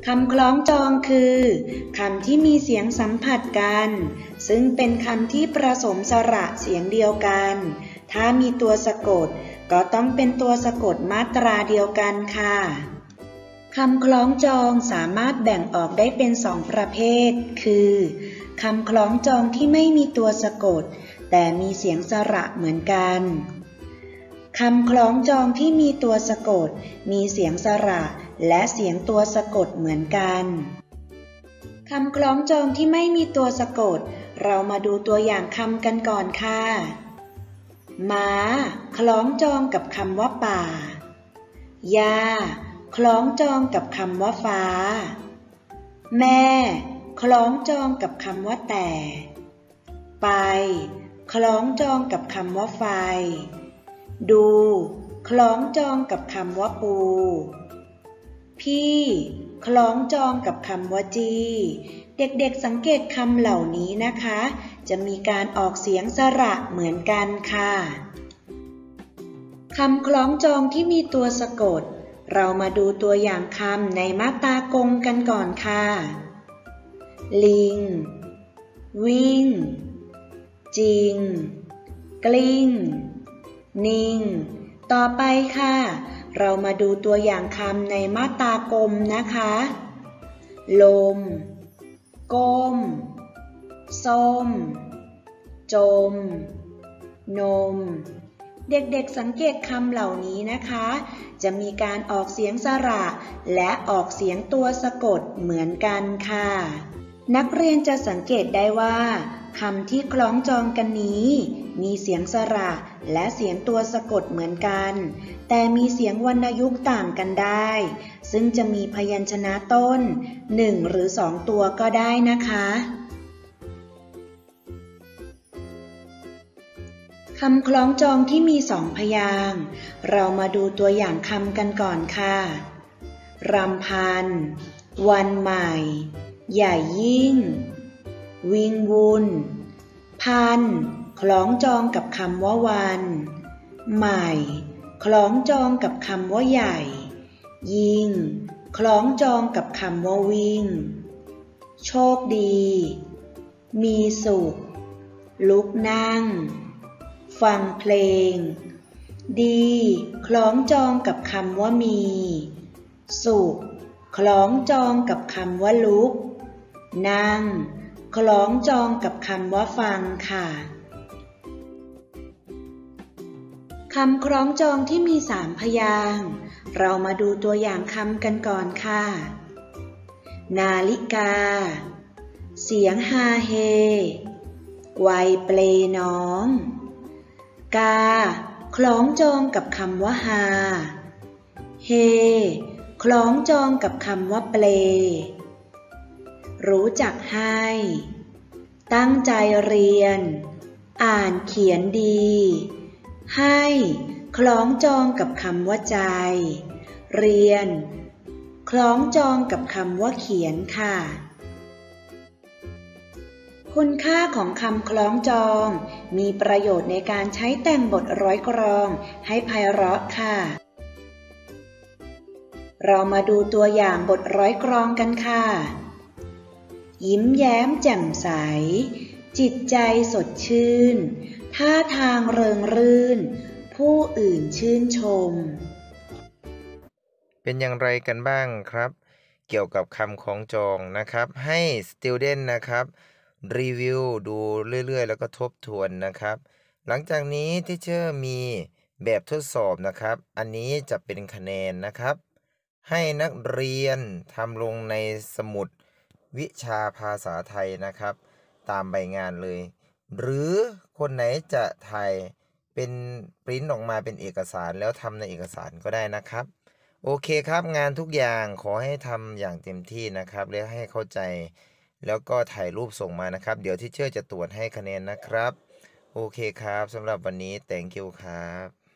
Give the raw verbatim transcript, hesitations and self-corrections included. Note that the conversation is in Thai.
คำคล้องจองคือคำที่มีเสียงสัมผัสกันซึ่งเป็นคำที่ผสมสระเสียงเดียวกันถ้ามีตัวสะกดก็ต้องเป็นตัวสะกดมาตราเดียวกันค่ะคำคล้องจองสามารถแบ่งออกได้เป็นสองประเภทคือคำคล้องจองที่ไม่มีตัวสะกดแต่มีเสียงสระเหมือนกันคำคล้องจองที่มีตัวสะกดมีเสียงสระและเสียงตัวสะกดเหมือนกันคำคล้องจองที่ไม่มีตัวสะกดเรามาดูตัวอย่างคำกันก่อนค่ะม้าคล้องจองกับคำว่าป่ายาคล้องจองกับคำว่าฟ้าแม่คล้องจองกับคำว่าแต่ไปคล้องจองกับคำว่าไฟดูคล้องจองกับคำว่าปูพี่คล้องจองกับคำว่าจีเด็กๆสังเกตคำเหล่านี้นะคะจะมีการออกเสียงสระเหมือนกันค่ะคำคล้องจองที่มีตัวสะกดเรามาดูตัวอย่างคำในมาตรากงกันก่อนค่ะลิงวิ่งจริงกลิ้งนิ่งต่อไปค่ะเรามาดูตัวอย่างคำในมาตรากลมนะคะลมก้มส้มจมนมเด็กๆสังเกตคำเหล่านี้นะคะจะมีการออกเสียงสระและออกเสียงตัวสะกดเหมือนกันค่ะนักเรียนจะสังเกตได้ว่าคำที่คล้องจองกันนี้มีเสียงสระและเสียงตัวสะกดเหมือนกันแต่มีเสียงวรรณยุกต์ต่างกันได้ซึ่งจะมีพยัญชนะต้นหนึ่งหรือสองตัวก็ได้นะคะคำคล้องจองที่มีสองพยางค์เรามาดูตัวอย่างคำกันก่อนค่ะรำพันวันใหม่ใหญ่ยิ่งวิงวุนพันคล้องจองกับคำว่าวันใหม่คล้องจองกับคำว่าใหญ่ยิ่งคล้องจองกับคำว่าวิ่งโชคดีมีสุขลุกนั่งฟังเพลงดีคล้องจองกับคำว่ามีสุขคล้องจองกับคำว่าลุกนั่งคล้องจองกับคำว่าฟังค่ะคำคล้องจองที่มีสามพยางค์เรามาดูตัวอย่างคำกันก่อนค่ะนาฬิกาเสียงฮาเฮไวเปลน้องกาคล้องจองกับคำว่าฮาเฮคล้องจองกับคำว่าเปลรู้จักให้ตั้งใจเรียนอ่านเขียนดีให้คล้องจองกับคำว่าใจเรียนคล้องจองกับคำว่าเขียนค่ะคุณค่าของคำคล้องจองมีประโยชน์ในการใช้แต่งบทร้อยกลองให้ไพเราะค่ะเรามาดูตัวอย่างบทร้อยกลองกันค่ะยิ้มแย้มแจ่มใสจิตใจสดชื่นท่าทางเริงรื่นผู้อื่นชื่นชมเป็นอย่างไรกันบ้างครับเกี่ยวกับคำคล้องจองนะครับให้ student นะครับรีวิวดูเรื่อยๆแล้วก็ทบทวนนะครับหลังจากนี้ที่เชอร์มีแบบทดสอบนะครับอันนี้จะเป็นคะแนนนะครับให้นักเรียนทำลงในสมุดวิชาภาษาไทยนะครับตามใบงานเลยหรือคนไหนจะถ่ายเป็นปริ้นออกมาเป็นเอกสารแล้วทำในเอกสารก็ได้นะครับโอเคครับงานทุกอย่างขอให้ทำอย่างเต็มที่นะครับและให้เข้าใจแล้วก็ถ่ายรูปส่งมานะครับเดี๋ยวที่เชอร์จะตรวจให้คะแนนนะครับโอเคครับสำหรับวันนี้ thank you ครับ